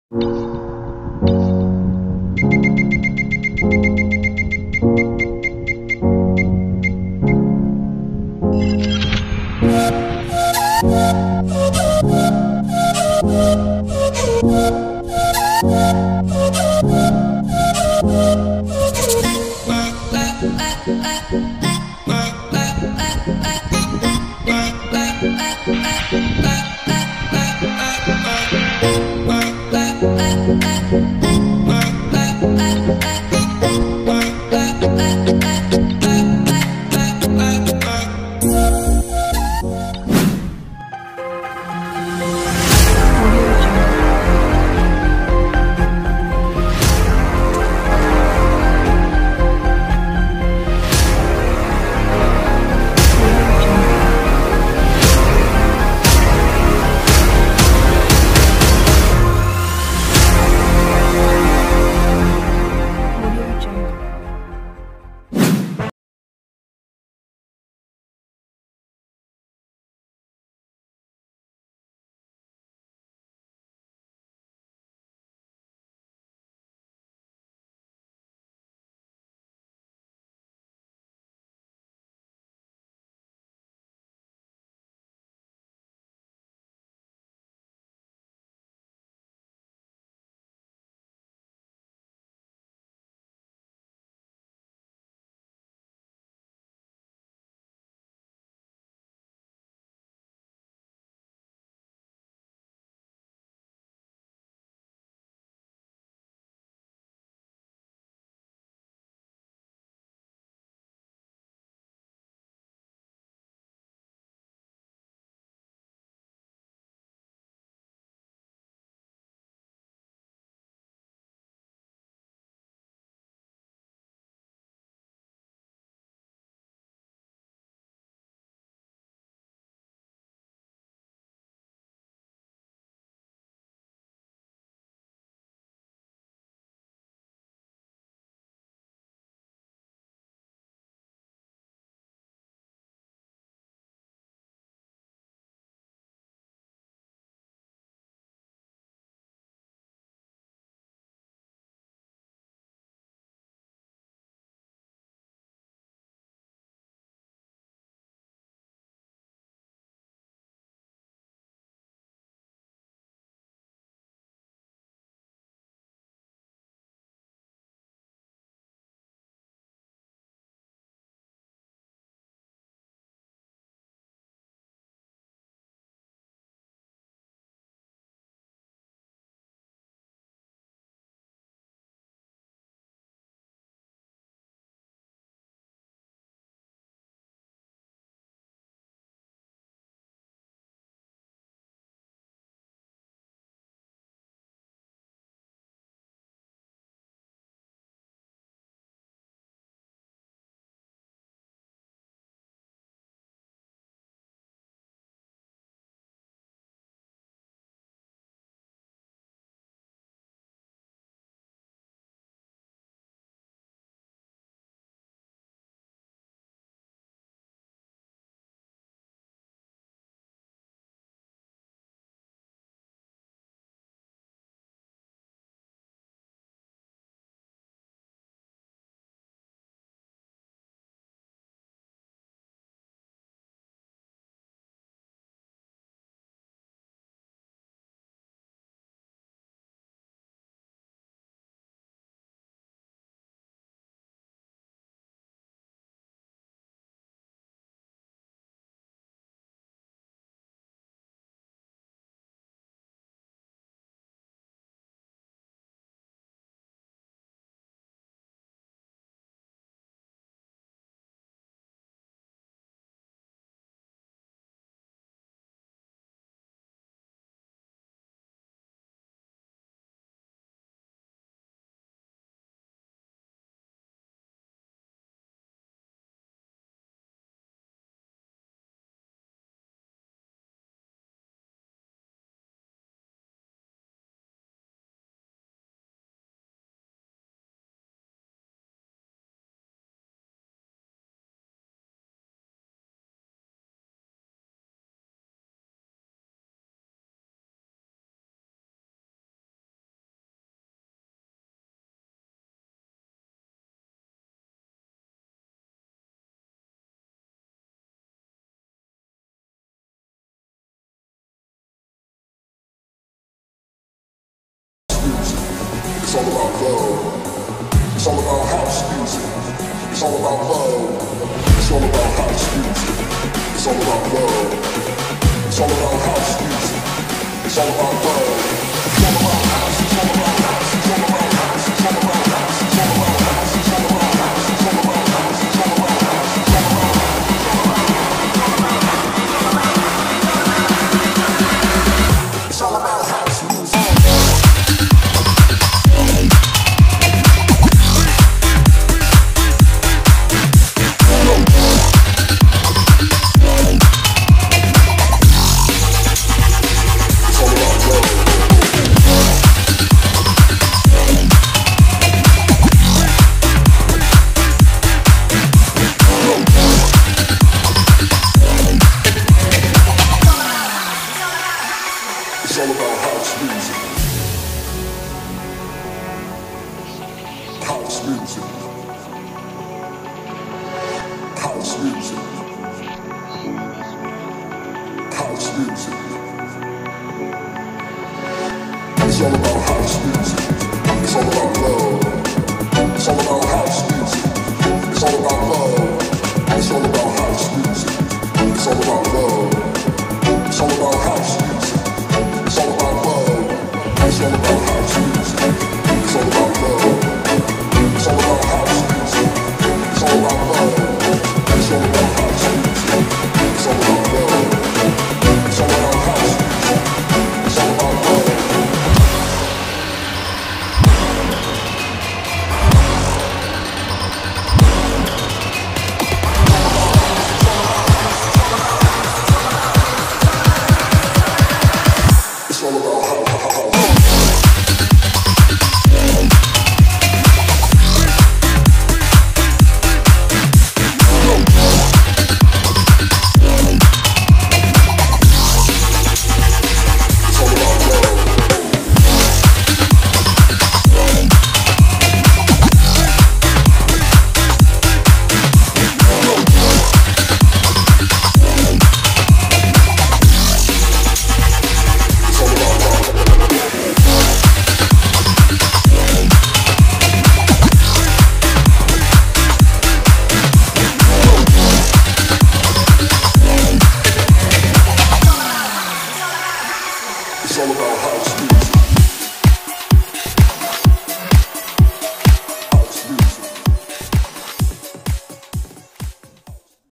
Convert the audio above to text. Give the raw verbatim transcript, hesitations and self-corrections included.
Audio all about love. It's all about house music. It's all about love. It's all about house music. It's all about love. It's all about house music. It's all about love. It's all about house. It's all about house. It's all about house. It's all about house. It's all about house. It's all about house. It's all about house. It's all about house. It's all about house. It's all about house music. It's all about house music. House music. House music. House music. It's all about house music. It's all about love. It's all about house music. It's all about love. It's all about house music. It's all about love. It's all about house music. It's all about love. It's all about house music.